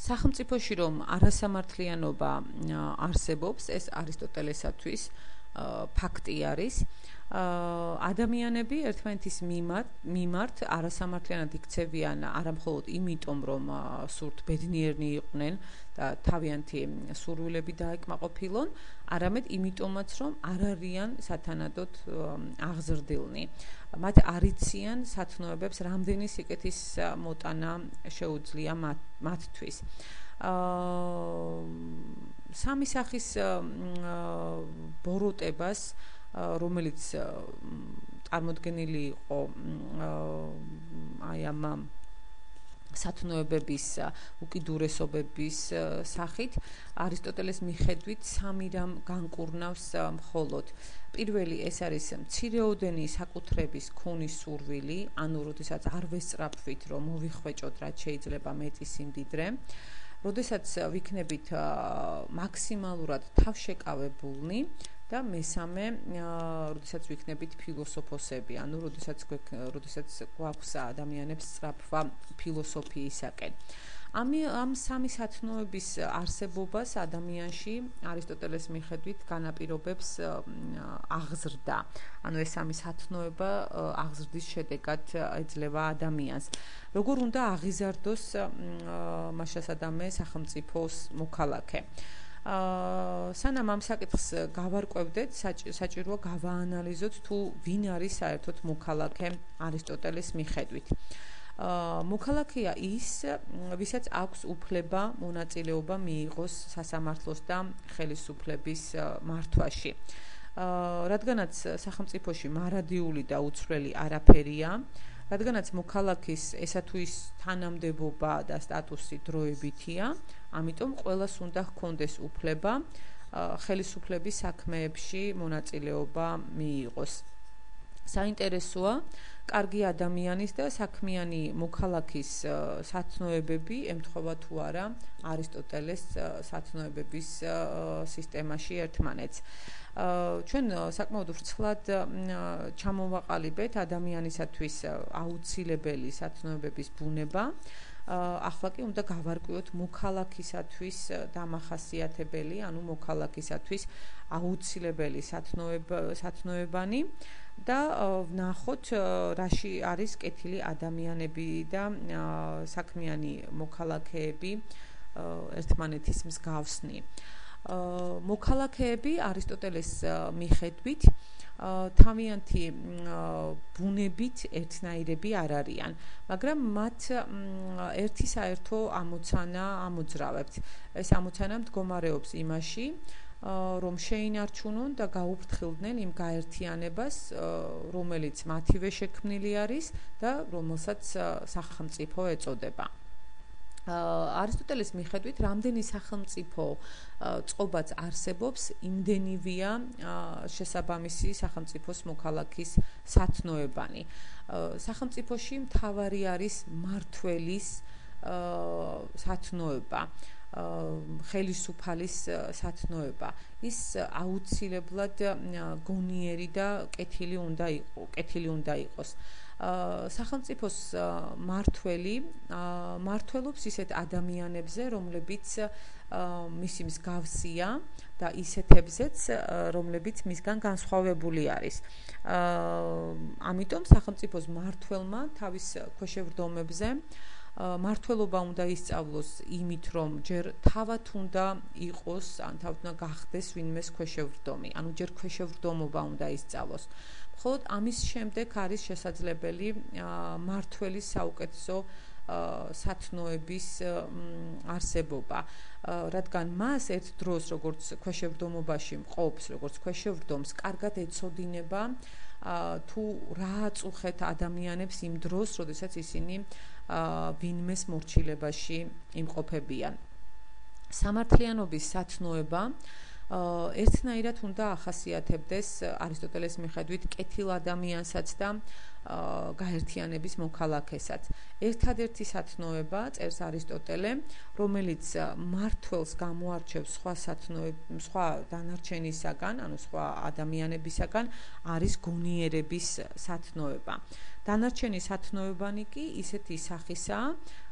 სახელმწიფოში რომ არასამართლიანობა არსებობს, ეს არისტოტელესათვის ფაქტი არის. ადამიანები ერთმანეთის მიმართ არასამართლიანად იქცევიან არა მხოლოდ იმიტომ, რომ სურთ ბედნიერნი იყვნენ და თავიანთი სურვილები დაეკმაყოფილონ, არამედ იმიტომაც, რომ არ არიან სათანადოდ აღზრდილნი. მათ არიციან სათნოებებს, რამდენი სიკეთის მოტანა შეუძლია მათთვის. სამი სახის ბოროტებას, რომელიც წარმოდგენილი იყო აი ამ სათნოებების უკიდურესობების სახით, არისტოტელეს მიხედვით სამი რამ განკურნავს მხოლოდ. პირველი ეს არის მცირეოდენი საკუთრების ქონის სურვილი, ანუ როდესაც არ ვესწრაფვით, რომ მოვიხვეჭოთ რაც შეიძლება მეტი სიმდიდრე, როდესაც ვიქნებით მაქსიმალურად თავშეკავებულნი და მესამე, როდესაც ვიქნებით ფილოსოფოსები, ანუ როდესაც გვაქვს ადამიანებს სწრაფვა ფილოსოფიისაკენ. ამ სამი სათნოების არსებობას ადამიანში არისტოტელეს მიხედვით განაპირობებს აღზრდა. ანუ ეს სამი სათნოება აღზრდის შედეგად ეძლევა ადამიანს. როგორ უნდა აღიზარდოს მაშასადამე სახელმწიფოს მოქალაქე? სანამ ამ საკითხს გავარკვევდეთ, საჭიროა გავაანალიზოთ თუ ვინ არის საერთოდ მოქალაქე არისტოტელეს მიხედვით. მოქალაქეა ის, ვისაც აქვს უფლება მონაწილეობა მიიღოს სასამართლოს და ხელისუფლების მართვაში. რადგანაც სახელმწიფოში მარადიული და უცვლელი არაფერია, რადგანაც მოქალაქის ესა თუ ის თანამდებობა და სტატუსი დროებითია, ამიტომ ყველას უნდა ჰქონდეს უფლება ხელისუფლების საქმეებში მონაწილეობა მიიღოს. საინტერესოა, კარგი ადამიანის და საქმიანი მოქალაქის სათნოებები ემთხვევა თუ არა არისტოტელეს სათნოებების სისტემაში ერთმანეთს. ჩვენ საკმაოდ ვრცლად ჩამოვაყალიბეთ ადამიანისათვის აუცილებელი სათნოებების ბუნება. ახლა კი უნდა გავარკვიოთ მოქალაქისათვის დამახასიათებელი, ანუ მოქალაქისათვის აუცილებელი სათნოებანი და ვნახოთ, რაში არის კეთილი ადამიანები და საქმიანი მოქალაქეები ერთმანეთის მსგავსნი. მოქალაქეები არისტოტელეს მიხედვით თავიანთი ბუნებით ერთნაირები არ არიან, მაგრამ მათ ერთი საერთო ამოცანა ამოძრავებთ. ეს ამოცანა მდგომარეობს იმაში, რომ შეინარჩუნონ და გაუფრთხილდნენ იმ გაერთიანებას, რომელიც მათივე შექმნილი არის და რომელსაც სახელმწიფო ეწოდება. არისტოტელეს მიხედვით, რამდენი სახელმწიფო წყობაც არსებობს, იმდენივეა შესაბამისი სახელმწიფოს მოქალაქის სათნოებანი. სახელმწიფოში მთავარი არის მმართველის სათნოება, ხელისუფალის სათნოება. ის აუცილებლად გონიერი და კეთილი უნდა იყოს. სახელმწიფოს მმართველობს ისეთ ადამიანებზე, რომლებიც მისი მსგავსია და ისეთებზეც, რომლებიც მისგან განსხვავებული არის. ამიტომ სახელმწიფოს მმართველმა თავის ქვეშევრდომებზე მმართველობა უნდა ისწავლოს იმით, რომ ჯერ თავად უნდა იყოს, ან თავად უნდა გახდეს ვინმეს ქვეშევრდომი, ანუ ჯერ ქვეშევრდომობა უნდა ისწავლოს. მხოლოდ ამის შემდეგ არის შესაძლებელი მმართველის საუკეთესო სათნოების არსებობა, რადგან მას ერთ დროს, როგორც ქვეშევრდომობაში მყოფს, როგორც ქვეშევრდომს, კარგად ეცოდინება თუ რა აწუხეთ ადამიანებს იმ დროს, როდესაც ისინი ვინმეს მორჩილებაში იმყოფებიან. სამართლიანობის სათნოება ერთნაირად უნდა ახასიათებდეს არისტოტელეს მიხედვით კეთილ ადამიანსაც და გაერთიანების მოქალაქესაც. ერთადერთი სათნოება წერს არისტოტელე, რომელიც მმართველს გამოარჩევს სხვა დანარჩენისაგან, ანუ სხვა ადამიანებისაგან, არის გონიერების სათნოება. დანარჩენი სათნოებანი კი ისეთი სახისაა,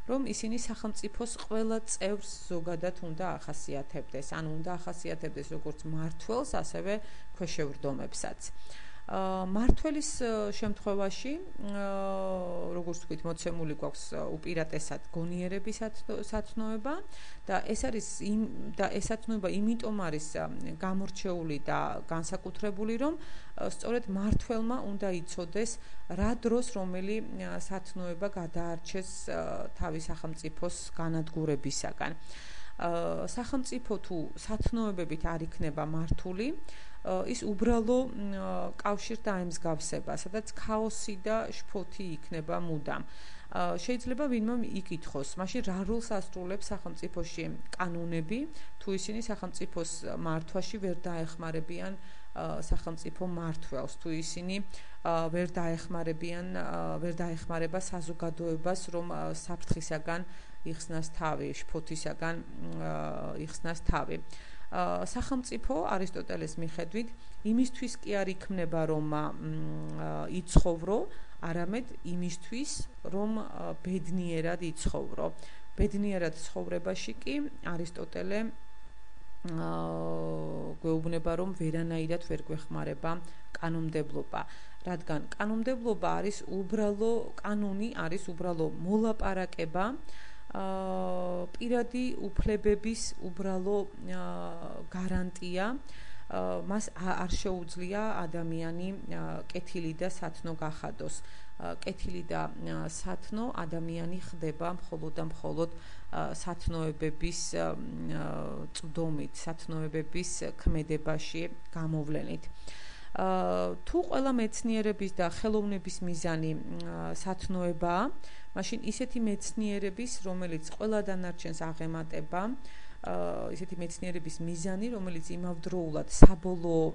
რომ ისინი სახელმწიფოს ყველა წევრს ზოგადად უნდა ახასიათებდეს, ანუ უნდა ახასიათებდეს როგორც მმართველს, ასევე ქვეშევრდომებსაც. მმართველის შემთხვევაში, როგორც ვთქვით, მოცემული გვაქვს უპირატესად გონიერების სათნოება და ეს სათნოება იმიტომ არის გამორჩეული და განსაკუთრებული, რომ სწორედ მმართველმა უნდა იცოდეს, რა დროს რომელი სათნოება გადაარჩეს თავის სახელმწიფოს განადგურებისაგან. სახელმწიფო თუ სათნოებებით არ იქნება მართული, ის უბრალო კავშირს დაემსგავსება, სადაც ქაოსი და შფოთი იქნება მუდამ. შეიძლება ვინმე იკითხოს, მაშინ რა როლს ასრულებს სახელმწიფოში კანონები, თუ ისინი სახელმწიფოს მართვაში ვერ დაეხმარებიან სახელმწიფო მმართველს, თუ ისინი ვერ დაეხმარება საზოგადოებას, რომ საფრთხისაგან იხსნას თავი, შფოთისაგან იხსნას თავი. სახელმწიფო არისტოტელეს მიხედვით იმისთვის კი არ იქმნება, რომ იცხოვრო, არამედ იმისთვის, რომ ბედნიერად იცხოვრო. ბედნიერად ცხოვრებაში კი არისტოტელე გვეუბნება, რომ ვერანაირად ვერ გვეხმარება კანონმდებლობა, რადგან კანონმდებლობა არის უბრალო კანონი, არის უბრალო მოლაპარაკება პირადი უფლებების უბრალო გარანტია, მას არ შეუძლია ადამიანი კეთილი და სათნო გახადოს. კეთილი და სათნო ადამიანი ხდება მხოლოდ და მხოლოდ სათნოებების წვდომით, სათნოებების ქმედებაში გამოვლენით. თუ ყველა მეცნიერების და ხელოვნების მიზანი სათნოებაა, მაშინ ისეთი მეცნიერების, რომელიც ყველა დანარჩენს აღემატება, ისეთი მეცნიერების მიზანი, რომელიც იმავდროულად საბოლოო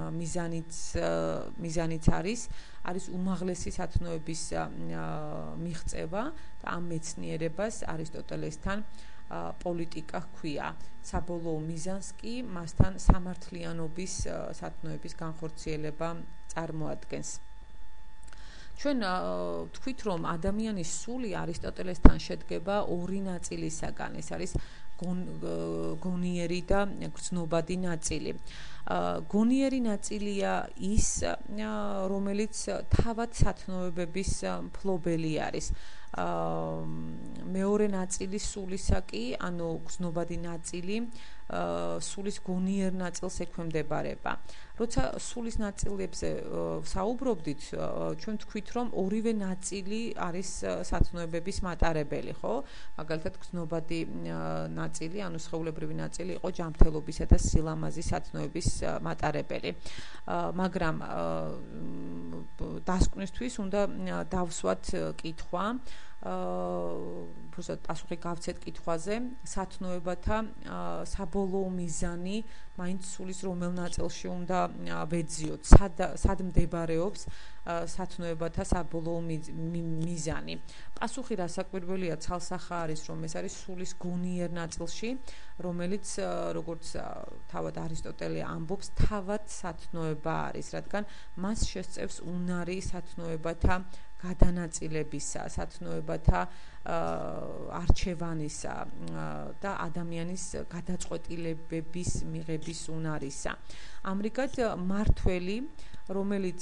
მიზანიც არის უმაღლესი სათნოების მიღწევა და ამ მეცნიერებას არისტოტელესთან პოლიტიკა ჰქვია. საბოლოო მიზანს კი მასთან სამართლიანობის სათნოების განხორციელება წარმოადგენს. ჩვენ ვთქვით, რომ ადამიანის სული არისტოტელესთან შედგება ორი ნაწილისაგან. ეს არის გონიერი და გრძნობადი ნაწილი. გონიერი ნაწილია ის, რომელიც თავად სათნოებების მფლობელი არის. მეორე ნაწილი სულისა კი, ანუ გრძნობადი ნაწილი, სულის გონიერ ნაწილს ექვემდებარება. როცა სულის ნაწილებზე საუბრობდით, ჩვენ თქვით, რომ ორივე ნაწილი არის სათნოებების მატარებელი, ხო? მაგალითად, გრძნობადი ნაწილი, ანუ სხეულებრივი ნაწილი იყო ჯანმრთელობისა და სილამაზის სათნოების მატარებელი. მაგრამ დასკვნისთვის უნდა დავსვათ კითხვა, უბრალოდ პასუხი გავცეთ კითხვაზე, სათნოებათა საბოლოო მიზანი მაინც სულის რომელ ნაწილში უნდა ვეძიოთ, სად მდებარეობს სათნოებათა საბოლოო მიზანი. პასუხი რასაკვირველია, ცალსახა არის, რომ ეს არის სულის გონიერ ნაწილში, რომელიც, როგორც თავად არისტოტელე ამბობს, თავად სათნოება არის, რადგან მას შესწევს უნარი სათნოებათა გადანაწილებისა, სათნოებათა არჩევანისა და ადამიანის გადაწყვეტილებების მიღების უნარისა. ამრიგად, მმართველი, რომელიც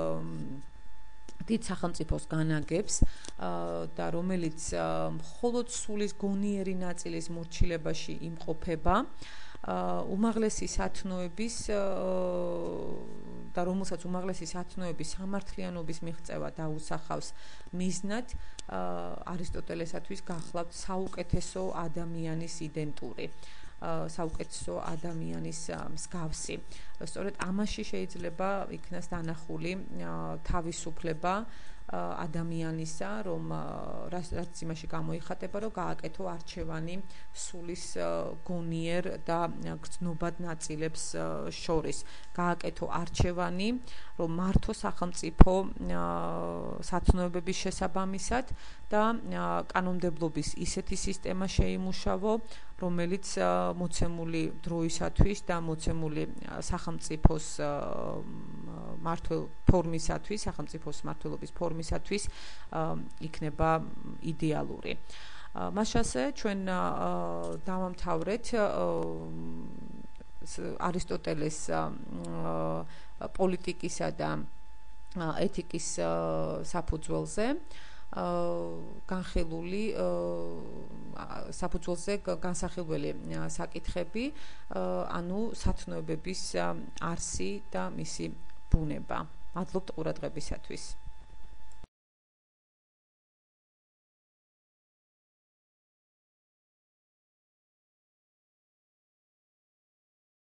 დიდ სახელმწიფოს განაგებს და რომელიც მხოლოდ სულის გონიერი ნაწილის მორჩილებაში იმყოფება, უმაღლესი სათნოების და რომელსაც უმაღლესი სათნოების სამართლიანობის მიღწევა დაუსახავს მიზნად, არისტოტელესათვის გახლავთ საუკეთესო ადამიანის იდენტური, საუკეთესო ადამიანის მსგავსი. სწორედ ამაში შეიძლება იქნას დანახული თავისუფლება ადამიანისა, რომ რაც იმაში გამოიხატება, რომ გააკეთო არჩევანი სულის გონიერ და გრძნობად ნაწილებს შორის. გააკეთო არჩევანი, რომ მართო სახელმწიფო სათნოებების შესაბამისად და კანონმდებლობის ისეთი სისტემა შეიმუშავო, რომელიც მოცემული დროისათვის და მოცემული სახელმწიფოს მართლობის ფორმისათვის იქნება იდეალური. მაშასე ჩვენ დავამთავრეთ არისტოტელეს პოლიტიკისა და ეთიკის საფუძველზე განხილული საფუძველზე განსახილველი საკითხები, ანუ სათნოებების არსი და მისი ბუნება. მადლობთ ყურადღებისათვის.